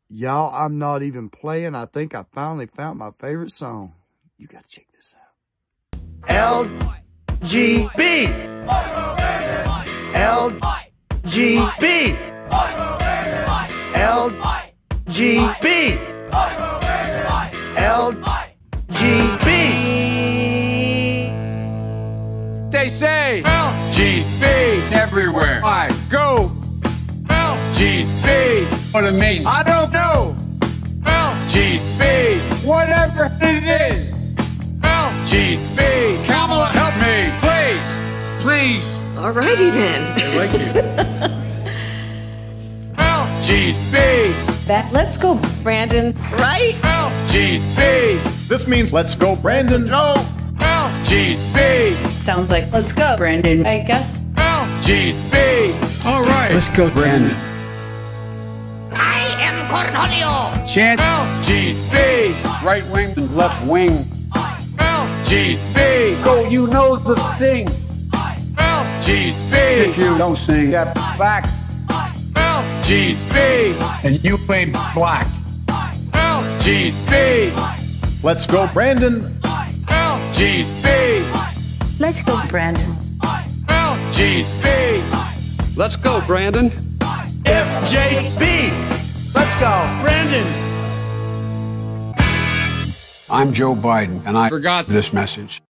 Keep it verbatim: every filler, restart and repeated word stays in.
Y'all, I'm not even playing. I think I finally found my favorite song. You gotta check this out. L G B. L G B. L G B. L G B. They say L G B everywhere I go. L G B, what it means, I don't know. L G B, whatever it is. L G B, Kamala, help me, please, please. Alrighty then. I like you. L G B. That's let's go, Brandon, right? L G B. This means let's go, Brandon. No. L G B. Sounds like let's go, Brandon, I guess. L G B. All right. Let's go, Brandon. I am Cornholio. Chant L G B. Right wing and left wing. L G B. Go, you know the thing. L G B. If you don't sing that back. L G B. And you ain't black. L G B. Let's go, Brandon. L G B. Let's go, Brandon. L G B. Let's go, Brandon. F J B. Let's go, Brandon. I'm Joe Biden, and I Forgot this message.